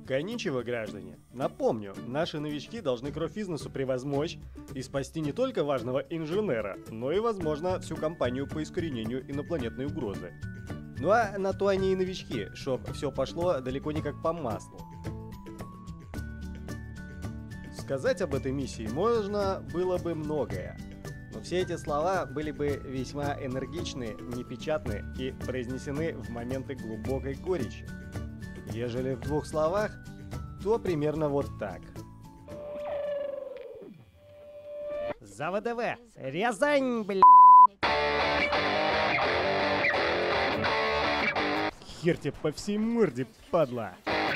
Коничево, граждане. Напомню, наши новички должны кровь-бизнесу превозмочь и спасти не только важного инженера, но и, возможно, всю компанию по искоренению инопланетной угрозы. Ну а на то они и новички, чтоб все пошло далеко не как по маслу. Сказать об этой миссии можно было бы многое, но все эти слова были бы весьма энергичны, непечатны и произнесены в моменты глубокой горечи. Ежели в двух словах, то примерно вот так. За ВДВ! Рязань, бля! Хер тебе по всей морде, падла!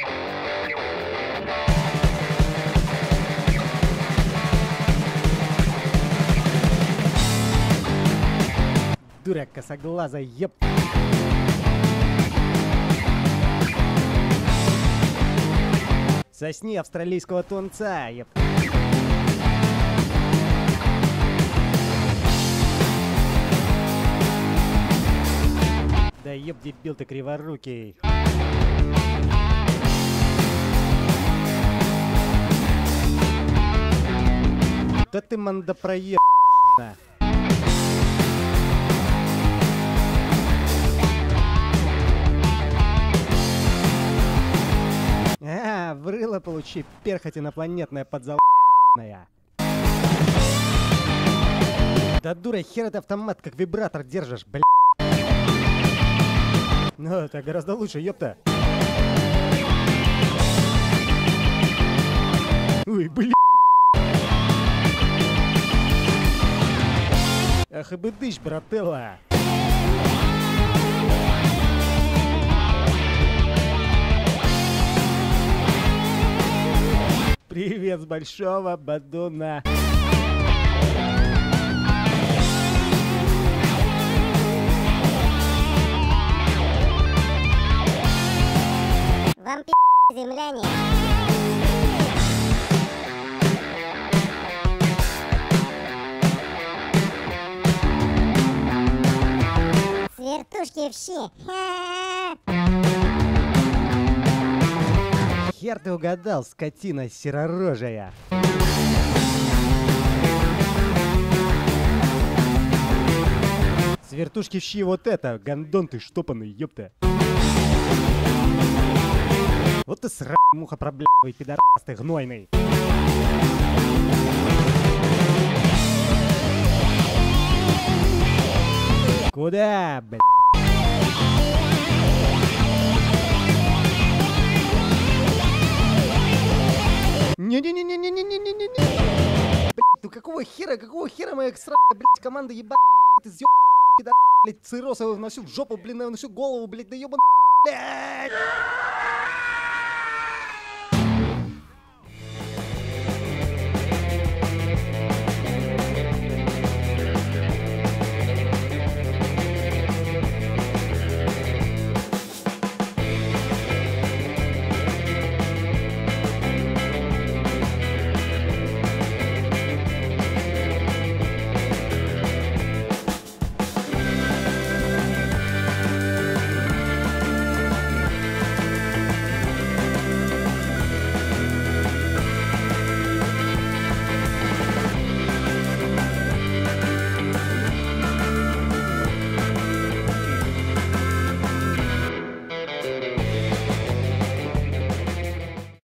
Дурак косоглазая, еб... Сосни австралийского тунца, еб... Да еб, дебил ты криворукий. Да ты мандопроеб... Врыло получи, перхоть инопланетная подзал***ная. Да дура, хер это автомат, как вибратор держишь, бля. Ну, это гораздо лучше, ёпта. Ой, бля. Ах и быдыщ, брателла. Привет с большого Бадуна. Вам земляне. Свертушки в щи. Хер ты угадал, скотина серорожая. Свертушки в щи вот это, гондон ты штопанный, ёпта. Вот ты сра***, муха проблявый, пидорас ты гнойный. Куда, блядь? Не-не-не-не-не-не-не-не-не. Блядь, ну какого хера моя сраная, блядь, команда ебать, из ёб... пидорас, блядь, циррозовый вносю в жопу, блин, вносю голову, блядь, да ёбан, блядь.